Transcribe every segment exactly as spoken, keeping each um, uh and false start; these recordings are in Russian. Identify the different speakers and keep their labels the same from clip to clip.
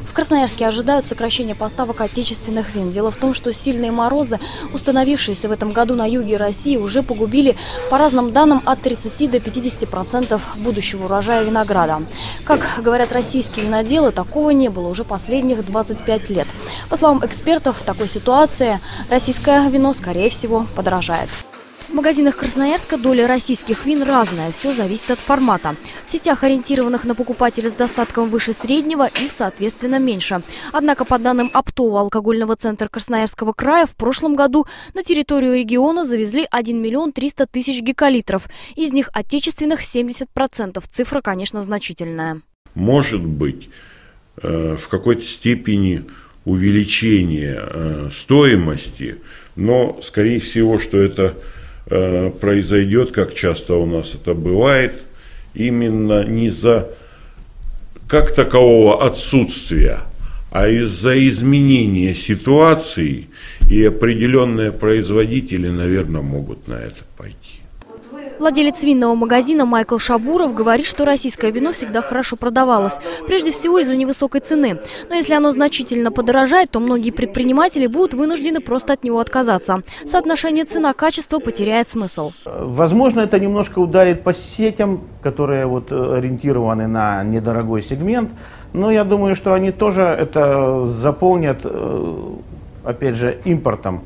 Speaker 1: В Красноярске ожидают сокращения поставок отечественных вин. Дело в том, что сильные морозы, установившиеся в этом году на юге России, уже погубили, по разным данным, от тридцати до пятидесяти процентов будущего урожая винограда. Как говорят российские виноделы, такого не было уже последних двадцать пять лет. По словам экспертов, в такой ситуации российское вино, скорее всего, подорожает. В магазинах Красноярска доля российских вин разная, все зависит от формата. В сетях, ориентированных на покупателя с достатком выше среднего, их, соответственно, меньше. Однако, по данным оптового алкогольного центра Красноярского края, в прошлом году на территорию региона завезли один миллион триста тысяч гекалитров. Из них отечественных семьдесят процентов. Цифра, конечно, значительная.
Speaker 2: Может быть, в какой-то степени увеличение стоимости, но, скорее всего, что это произойдет, как часто у нас это бывает, именно не из-за как такового отсутствия, а из-за изменения ситуации, и определенные производители, наверное, могут на это пойти.
Speaker 1: Владелец винного магазина Майкл Шабуров говорит, что российское вино всегда хорошо продавалось, прежде всего из-за невысокой цены. Но если оно значительно подорожает, то многие предприниматели будут вынуждены просто от него отказаться. Соотношение цена-качество потеряет смысл.
Speaker 3: Возможно, это немножко ударит по сетям, которые вот ориентированы на недорогой сегмент. Но я думаю, что они тоже это заполнят, опять же, импортом.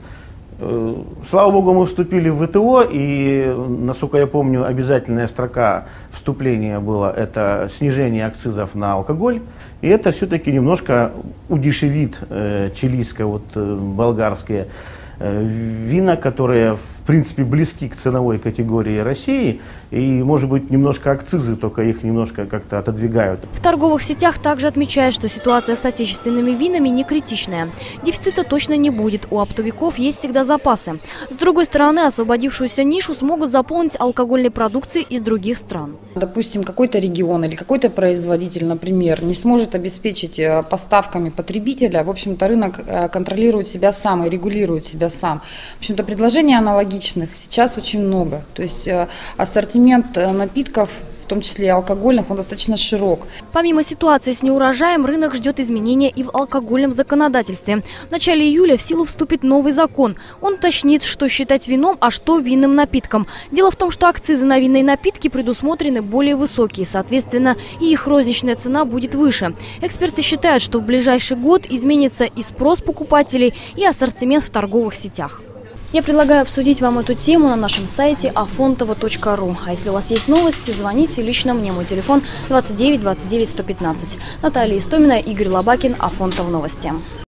Speaker 3: Слава богу, мы вступили в вэ тэ о, и, насколько я помню, обязательная строка вступления была это снижение акцизов на алкоголь. И это все-таки немножко удешевит э, чилийское, вот, э, болгарские э, вина, которые, в принципе, близки к ценовой категории России. И, может быть, немножко акцизы, только их немножко как-то отодвигают.
Speaker 1: В торговых сетях также отмечают, что ситуация с отечественными винами не критичная. Дефицита точно не будет, у оптовиков есть всегда запасы. С другой стороны, освободившуюся нишу смогут заполнить алкогольной продукцией из других стран.
Speaker 4: Допустим, какой-то регион или какой-то производитель, например, не сможет обеспечить поставками потребителя. В общем-то, рынок контролирует себя сам и регулирует себя сам. В общем-то, предложений аналогичных сейчас очень много. То есть ассортимент напитков, в том числе и алкогольных, он достаточно широк.
Speaker 1: Помимо ситуации с неурожаем, рынок ждет изменения и в алкогольном законодательстве. В начале июля в силу вступит новый закон. Он уточнит, что считать вином, а что винным напитком. Дело в том, что акцизы на винные напитки предусмотрены более высокие, соответственно, и их розничная цена будет выше. Эксперты считают, что в ближайший год изменится и спрос покупателей, и ассортимент в торговых сетях. Я предлагаю обсудить вам эту тему на нашем сайте афонтово точка ру. А если у вас есть новости, звоните лично мне. Мой телефон двадцать девять двадцать девять сто пятнадцать. Наталья Истомина, Игорь Лобакин, Афонтово новости.